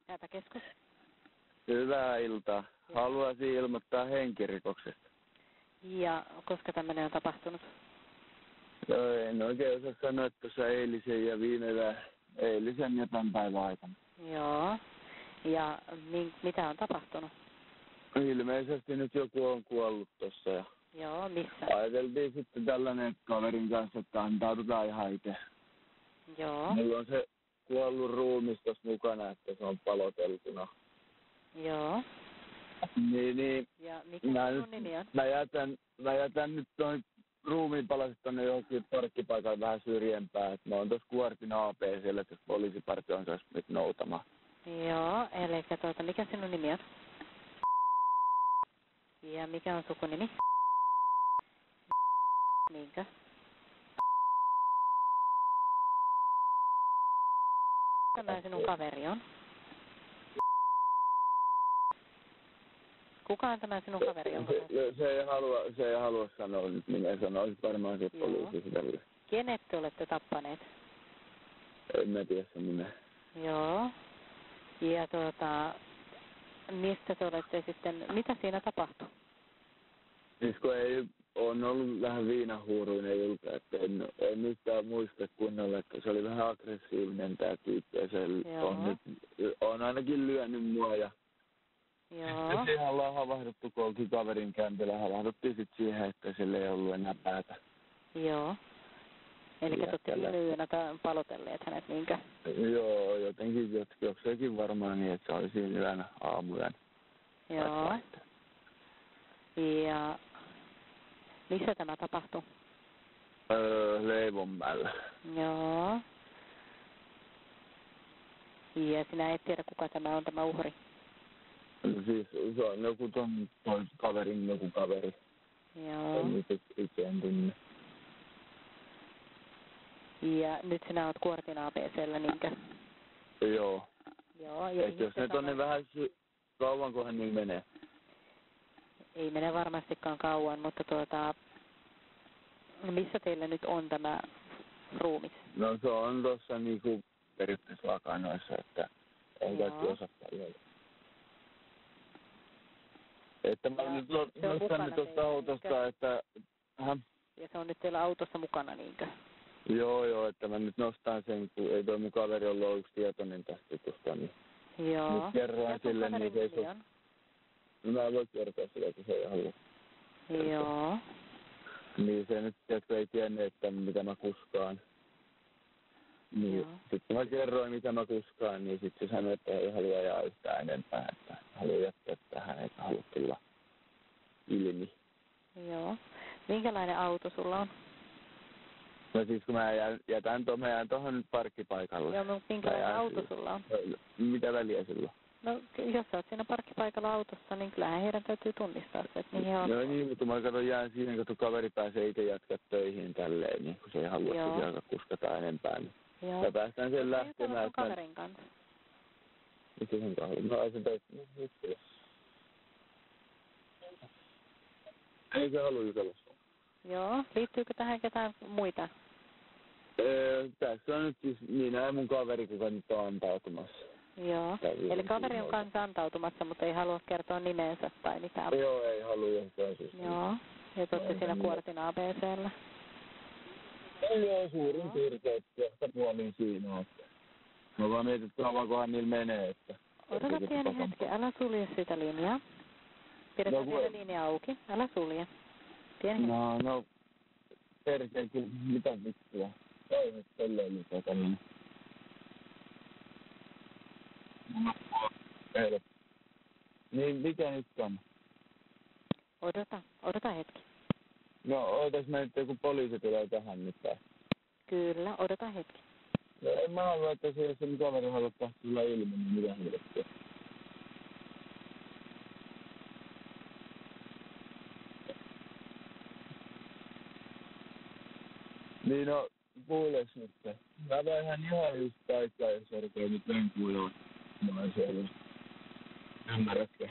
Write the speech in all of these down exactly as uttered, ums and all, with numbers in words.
Hätäkeskus. Hyvää iltaa. Haluaisin ilmoittaa henkirikoksesta. Ja koska tämmöinen on tapahtunut? No, en oikein osaa sanoa tuossa eilisen ja viime eilisen ja tämän päivän aikana. Joo. Ja mi- mitä on tapahtunut? Ilmeisesti nyt joku on kuollut tuossa ja Joo, missä? ajateltiin sitten tällainen kaverin kanssa, että antaudutaan ihan itse. Joo. Mulla on se kuollut ruumis tuossa mukana, että se on paloteltuna. Joo. Niin, niin. Ja mikä Mä, sun nyt, nimi on? mä, jätän, mä jätän nyt noin ruumiinpalaset tonne johonkin parkkipaikalle vähän syrjempään. Mä oon tuossa Kuortin A P siellä, että poliisipartion kanssa nyt noutamaan. Joo, eli tuota, mikä sinun nimi on? Ja mikä on sukunimi? Minkä? Tämä sinun kaveri on? Kuka on tämä sinun kaveri? Onko Se, se, ei halua, se ei halua sanoa nyt minä sanoisin varmaan se poliisi tälle. Kenet te olette tappaneet? En mä tiedä sen nimeä. Joo. Ja tuota, mistä te olette sitten, mitä siinä tapahtui? Siis kun ei, on ollut vähän viinahuuruinen ilta, että en, en mitään muista kunnolla, että se oli vähän aggressiivinen tää tyyppi ja se on, nyt, on ainakin lyönyt mua ja Joo. sitten siihen ollaan havahduttu, kun oltiin kaverin kämpillä, havahduttiin sitten siihen, että sillä ei ollut enää päätä. Joo. Eli te olette lyönä palotelleet hänet, niinkö? Joo, jotenkin jokseenkin varmaan niin, että se oli siinä yönä aamuyön. Joo. Ja missä tämä tapahtui? Öö, Leivonmäellä. Joo. Ja sinä et tiedä, kuka tämä on, tämä uhri? Siis se on joku ton tois kaverin joku kaveri. Joo. En nyt itse en tunne. Ja nyt sinä oot Kuortin A B C:llä, niinkö? Joo. Joo. Ja et jos ne tonne vähän sy- kauankohan niin menee? Ei mene varmastikaan kauan, mutta tuota, missä teillä nyt on tämä ruumis? No se on tuossa niinku periaatteessa lakanoissa, että ei kaikki osaa paljon. Että mä nyt nostan nyt tuosta autosta, että... Aha. Ja se on nyt teillä autossa mukana, niinkö? Joo, joo, että mä nyt nostan sen, kun ei toi mun kaveri ollut yksi tietoinen tästä jutusta, niin... Joo. Nyt kerroin sille, niin se ei so... No mä en voi kertoa sille, että se ei halua. Joo. Niin se nyt, että ei tiennyt, että mitä mä kuskaan. Niin sitten mä kerroin, mitä mä kuskaan, niin sitten se sanoi, että ei halua ajaa yhtään enempää, että haluaa jättää tähän, eikä halua tulla ilmi. Joo. Minkälainen auto sulla on? No siis kun mä jätän tuon, mä jään tuohon nyt parkkipaikalle. Joo, mutta minkälainen auto siihen. Sulla on? Mitä väliä sillä on? No jos sä oot siinä parkkipaikalla autossa, niin kyllähän heidän täytyy tunnistaa se, että mihin on. No niin, mutta mä katson jään siihen, kun kaveri pääsee itse jatkaa töihin tälleen, niin kun se ei halua sitten alkaa kuskata enempää. Niin joo. Ja päästään sen lähtemään. Mitä kaverin kanssa? Mitä sen kaverin? Mä olisin töissä. Ei se halua jutella. Joo. Liittyykö tähän ketään muita? Öö, tässä on nyt siis minä ja mun kaveri, kuka nyt on antautumassa. Joo. Tällä eli kaveri on kanssa antautumassa, mutta ei halua kertoa nimensä tai mitään. Joo, ei halua jostain syystä. Joo. Ja te olette siinä Kuortin A B C:llä. Joo, suurin piirtein kohta puolin siinä, että mä vaan mietin, että kauankohan niillä menee, että... Odota pieni hetki, älä sulje sitä linjaa. Pidetään no, vielä linja auki, älä sulje. Pieni no, hetki. No, perkele, mitä vittua? Toivottavasti tälleen lisätä, niin... Ei. Niin, mikä nyt on? Odota, odota hetki. No, ootas mä nyt joku poliisi tulee tähän nyt päin. Kyllä, odota hetki. No, en mä halua, että se, jos sen kaveri haluttaa tulla ilmi, niin mitä helvettiä. Niin no, kuules nyt. Mä vähän ihan just paikkaa, jos orkee nyt venkuiluun. Mä oon siellä. Ymmärrätkö?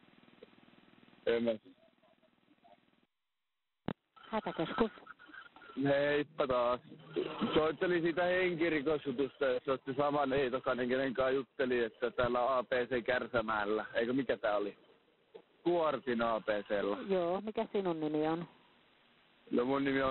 En mä... Hätäkeskus. Heippa taas. Soittelin siitä henkirikosjutusta, jos otti saman Eitokanen, kenen kanssa jutteli, että täällä A P C Kärsämäellä. Eikö mikä tää oli? Kuortin A P C:llä. Joo, mikä sinun nimi on? No mun nimi on...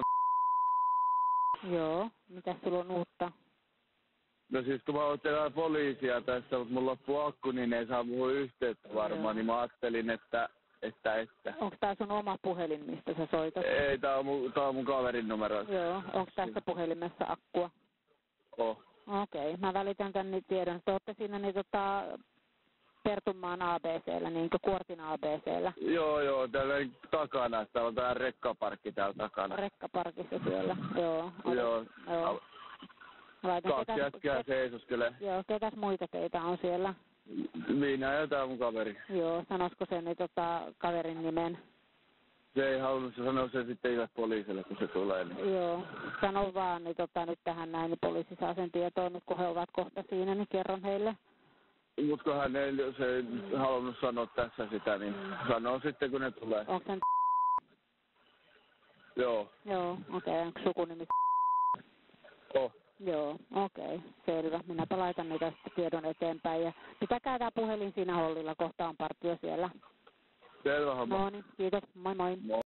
Joo, mitä sulla on uutta? No siis kun mä ottelen poliisia tässä, mutta mun loppuu akku, niin ei saa muuhun yhteyttä varmaan, Joo. niin mä ajattelin, että... että, että. Onko tää sun oma puhelin, mistä sä soitat? Ei, tää on mun, tää on mun kaverin numero. Joo, onko tässä puhelimessa akkua? Oh. Okei, okay. Mä välitän tänne tiedon. Te ootte siinä niin tota Pertunmaan A B C:llä, niin kuin Kuortin A B C:llä. Joo, joo, täällä takana. Täällä on tää rekkaparkki täällä takana. Rekkaparkissa siellä, joo. Olet, Joo. joo. Kaksi jätkää seisoskelee. Joo, ketäs muita teitä on siellä? Minä ja tää mun kaveri. Joo, sanoisiko se niin tota kaverin nimen? Se ei halunnut, se sanoi sen sitten itse poliisille, kun se tulee. Niin. Joo, sano vaan niin tota, nyt tähän näin, niin poliisi saa sen tietoon, nyt kun he ovat kohta siinä, niin kerron heille. Mut kun hän ei, se ei halunnut sanoa tässä sitä, niin mm. sanoo sitten kun ne tulee. Onko sen? Joo. Joo, okei, okay. Onko sukunimi? Oh. Joo, okei, okay. Selvä. Minäpä laitan niitä tiedon eteenpäin ja pitäkää tää puhelin siinä hollilla, kohta on partio siellä. Selvä homma. No niin, kiitos, moi moi. Moi.